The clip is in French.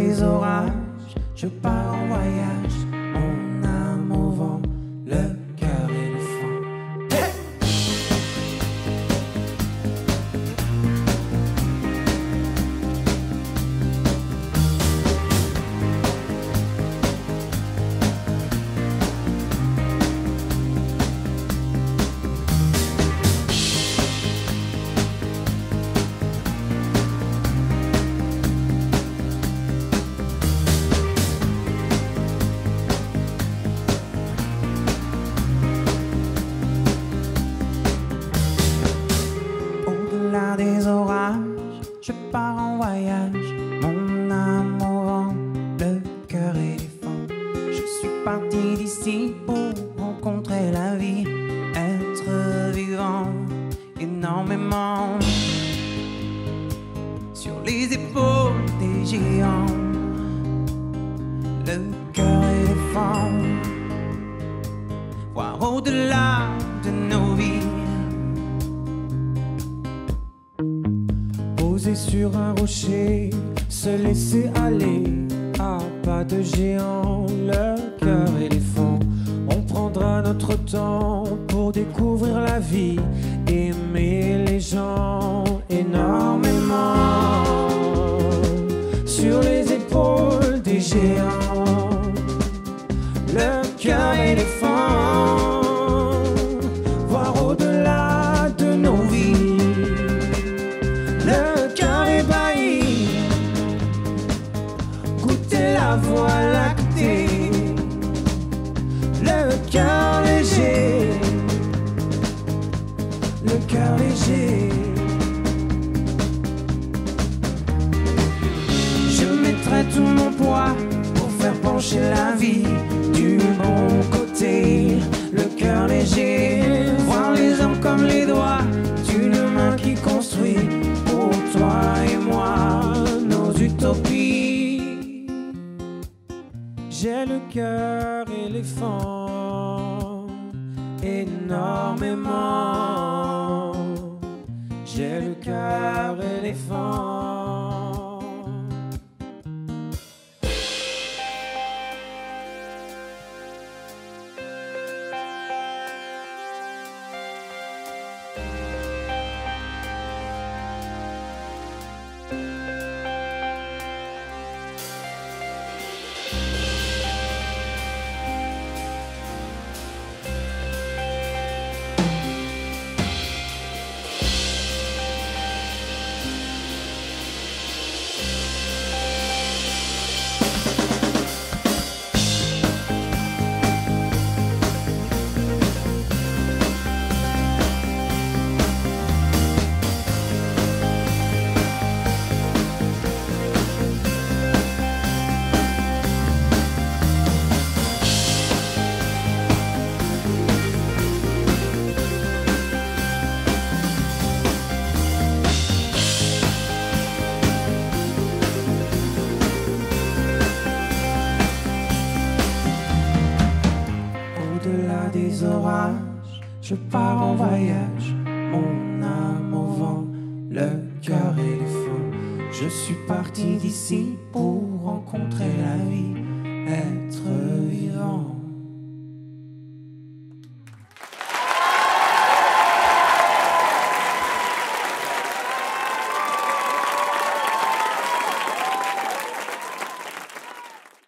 des orages, je pars en voyage, mon âme au vent, le cœur éléphant. Hey! Au-delà des orages, je pars en voyage, mon âme au vent, le cœur éléphant. Je suis parti d'ici pour rencontrer la vie, être vivant énormément sur les épaules des géants, le cœur éléphant, voir au-delà de nos vies. Poser sur un rocher, se laisser aller à pas de géant, le cœur éléphant. On prendra notre temps pour découvrir la vie, aimer les gens énormément. Sur les épaules des géants, le cœur éléphant, voir au-delà de nos vies. Le cœur ébahi, goûter la voie lactée. Le cœur léger, le cœur léger. Je mettrai tout mon poids pour faire pencher la vie du bon côté. Le cœur léger, voir les hommes comme les doigts d'une main qui construit pour toi et moi nos utopies. J'ai le cœur éléphant énormément. J'ai le cœur éléphant. Au-delà des orages, je pars en voyage, mon âme au vent, le cœur éléphant. Je suis parti d'ici pour rencontrer la vie, être